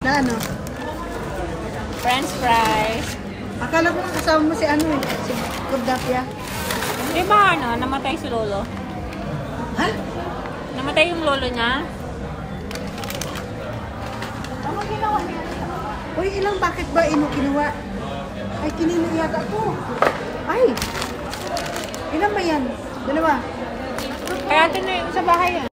Na ano? French fries. Akala ko kasama mo si ano eh. Si Kurdapia. Di ba ano, namatay si lolo? Ha? Namatay yung lolo niya? Ano ginawa niya? Uy, ilang bakit ba kinuha? Ay, kinino yata ito. Ay! Ilan ba yan? Dalawa. Kaya ito na yung sa bahay yan.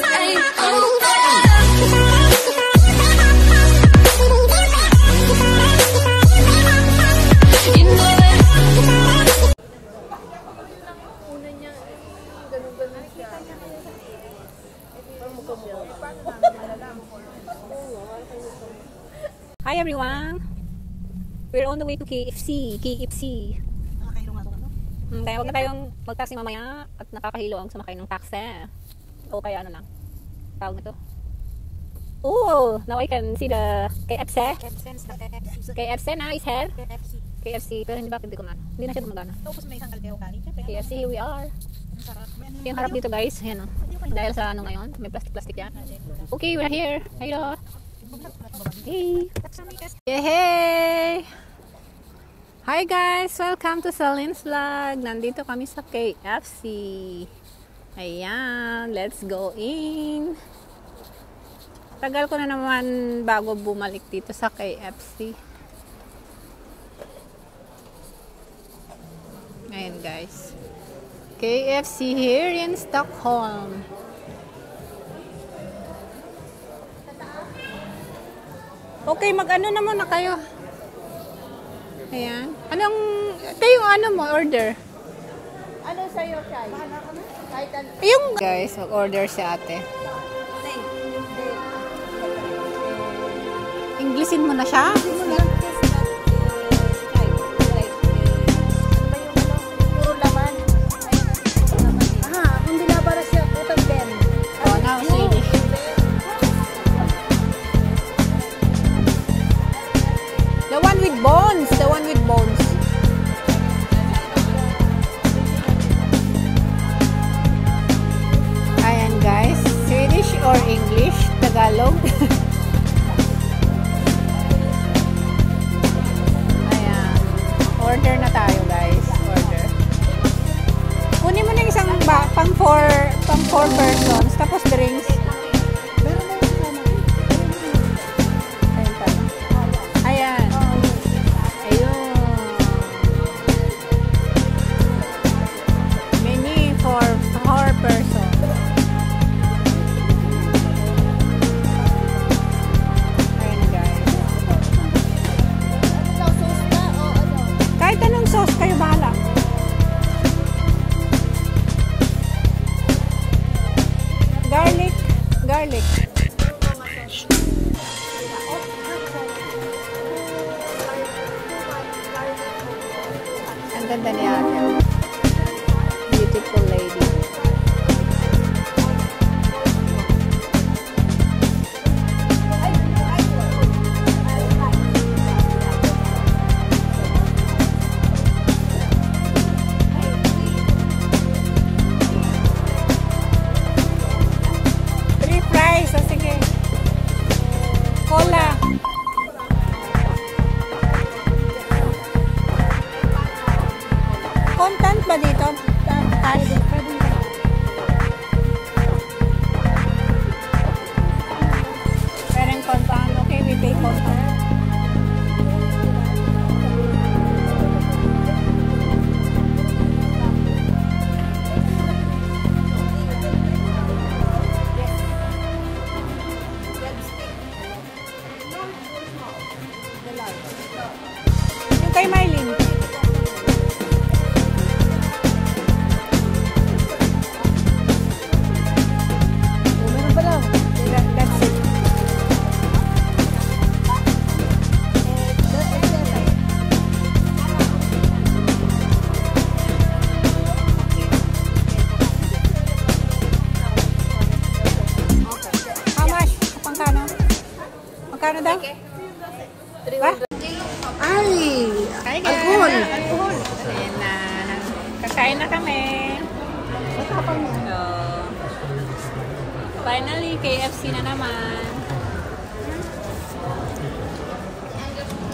Hi everyone! We're on the way to KFC. KFC. Kaya huwag na tayong mag-taxi mamaya at nakakahilo ang sumakay ng taxi. O kaya ano lang. Tawag na to. Oh! Now I can see the KFC. KFC na is here. KFC. Pero hindi ba hindi ko na. Hindi na siya gumagana. KFC, here we are. Yung harap dito guys. Ayan o. Dahil sa ano ngayon. May plastic-plastic yan. Okay, we're here. Hello. Hey! Yeah, hey! Hi guys! Welcome to Celine's Vlog! Nandito kami sa KFC. Ayan, let's go in. Tagal ko na naman bago bumalik dito sa KFC. Ayan guys. KFC here in Stockholm. Okay, mag-ano na muna kayo. Ayan. Anong, ito yung ano mo, order? Ano sa'yo, Shai? Yung, guys, mag-order si ate. Englishin mo na siya? Puro laman. Hindi na para siya. Utang Ben. Oh, now Swedish. The one with bones. The one with bones. Ayan guys. Swedish or English? Tagalog. Ayan. Order na tayo guys. Order. Kunin mo na isang pang 4 persons. Tapos drinks. Ayan. Ayun. Menu for 4 persons. Ayan guys. Kahit anong sauce kayo bahala. Garlic. Ang ganda niya ate. Beautiful lady. Sige. Cola. Content ba dito? Cash? Parang content. Okay, we pay content. Kay Mylene. Meron pa lang. That's it. How much? Magkano daw? Ba? Ay! Hi guys! Alcohol! Ayan na. Kakain na kami. So, finally, KFC na naman.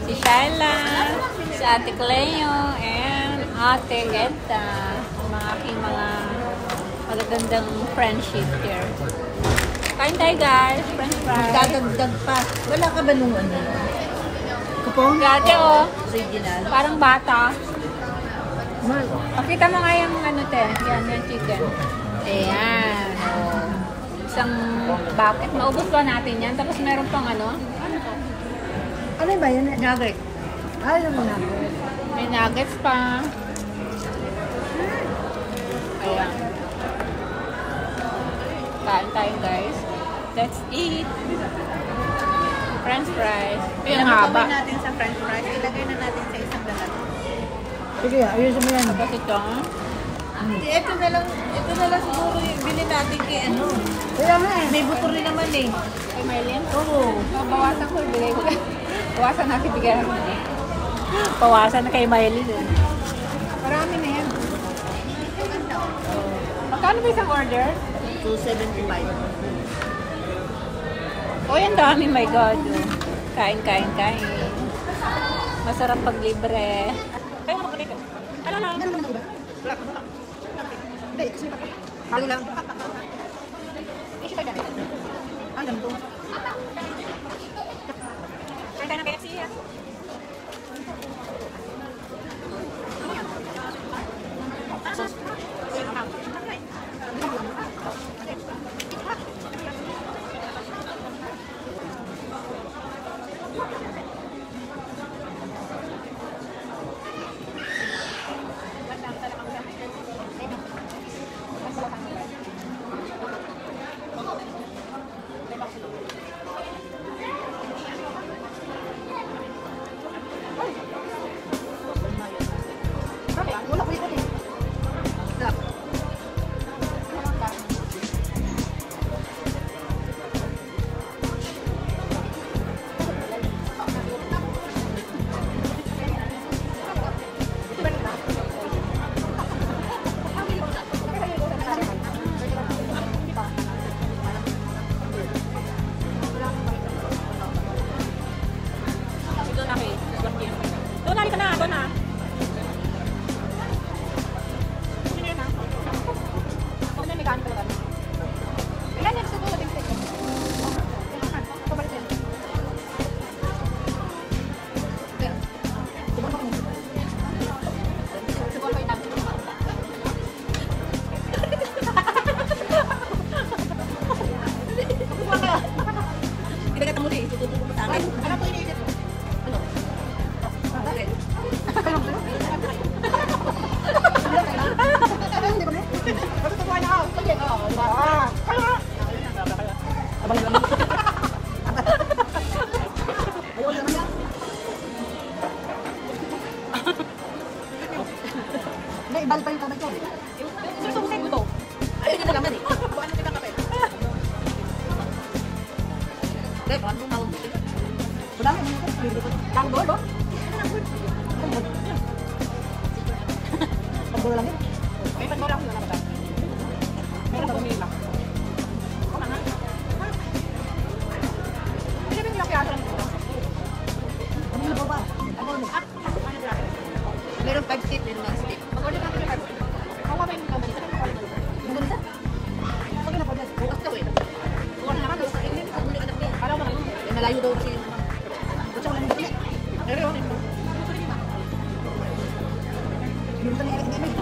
Si Shaila, si Ate Cleo, and Ate Edda. Mga aking mga magagandang friendship here. Kain tayo guys, french fries. Dadagdag pa. Wala ka ba nung ano? Kupong? Dati oh, Original? parang bata. Mal. Pakita mo nga yung ano te, yan yung chicken. Ayan, oh. Isang bucket. Maubos ba natin yan? Tapos meron pang ano? Ano ba yan? Nugget. Alam mo na. May nuggets pa. Ayan. Kain tayo guys. Let's eat. French fries. Ang haba. natin sa french fries. Ilagay na natin sa isang dalat. Sige, ayusin mo yan. Tapos ito. Ito na lang siguro yung bilhin natin kay ano. Kaya nga eh. May buto rin naman eh. Kay Marlene. Oo. Bawasan ko. Bigay ko. Bawasan natin bigyan. Bawasan na kay Miley. Marami na yan. Magkano ba isang order? 275. Oh, ang dami, my God. Oh. Kain. Masarap pag libre. Kayo mo dito. Ano na? Meron naman iba? Hindi, kasi halo lang. Issue tayo dyan. Ang ganito. Kain tayo ng KFC. Wala ko ikot eh. Sarap. Ito na kay. Doon na, doon na. Hindi, ibal pa yung kamay ko. Ayun na naman eh. Buwan na kita kape. Beb, ano tawag dito? Madami mo ito. Langbol ba? Pagbulo lang yun. May pagmura ko na ba? Meron ba may ilang? Kama nga. Hindi ba nila kaya lang dito? Ano na ba? Ano na? Meron 5 stick, meron 1 stick. Mag-order natin yung 5 stick. Kawa ba yung kamay? Sa kanya ko. Maganda. Pag na po dyan. Bukas daw eh. Bukas na naman. Bukas na naman. Bukas na naman. Alam mo naman. Malayo daw kasi yung naman. Butsa wala nang dali. Pero yun. Meron na yung